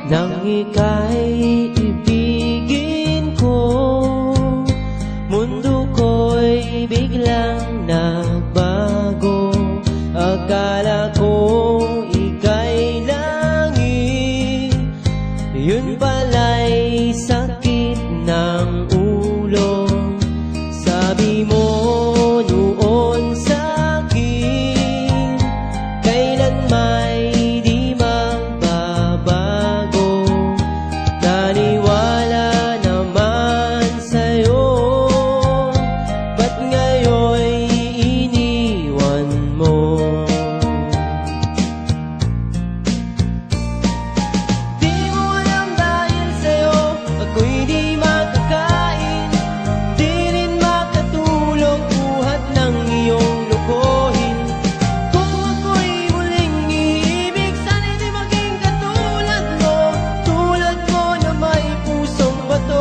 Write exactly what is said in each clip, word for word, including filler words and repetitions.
Nang ika'y ibigin ko, mundo ko'y biglang nagbago. Akala ko ika'y langit, yun pala'y sakit ng ulo. Sabi mo noon sa'kin, kailan may di magbabago. Naniwala naman sa'yo, ba't ngayon'y iniwan mo? Di mo alam dahil sa'yo ako'y di makakain, di rin makatulog buhat ng iyong lukuhin. Kung ako'y muling iibig, sana'y di maging katulad mo, tulad mo na may pusong bato.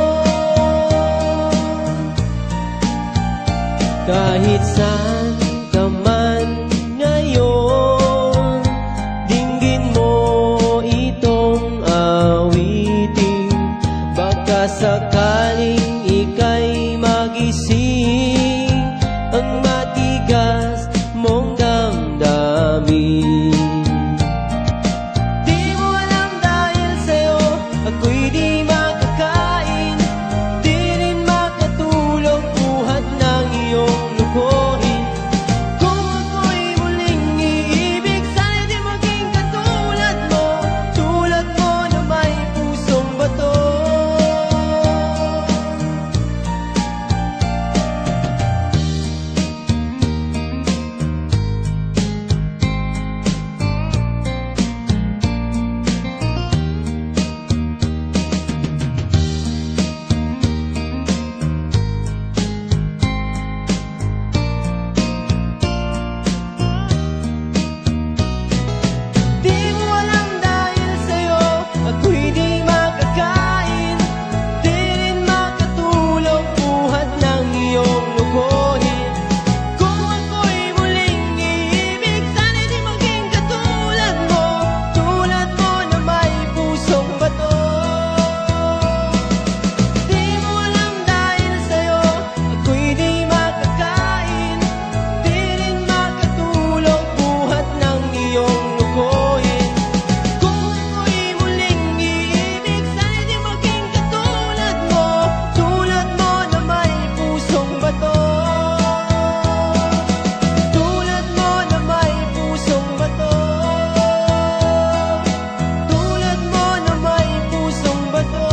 Kahit saan ka man ngayon, dinggin mo itong awitin. Baka sakaling ika'y magising ang matigas mong damdamin. Di mo alam dahil sa'yo ako'y di makakain, di rin makatulog buhat ng iyong lukuhin. Kung ako'y muling iibig, sana'y di maging katulad mo, tulad mo na may pusong bato. Di mo alam dahil sa'yo ako'y di makakain, di rin makatulog buhat ng iyong lukuhin. Kung ako'y muling iibig, sana'y di maging katulad mo, tulad mo na may pusong bato. Di mo alam dahil sa'yo ako'y di makakain, di rin makatulog buhat ng iyong lukuhin. Kung ako'y muling iibig, sana'y di maging katulad mo, tulad mo na may pusong bato. Tulad mo na may pusong bato. Tulad mo na may pusong bato.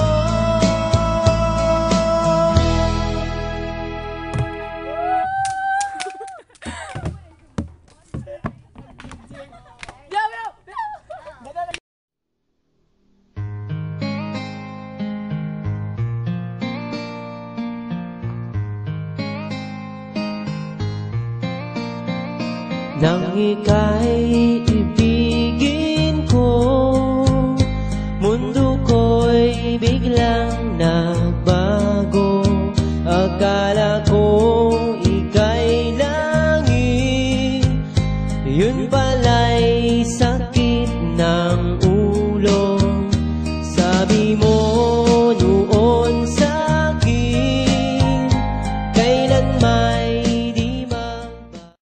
Nang ika'y ibigin ko, mundo ko'y biglang nagbago. Akala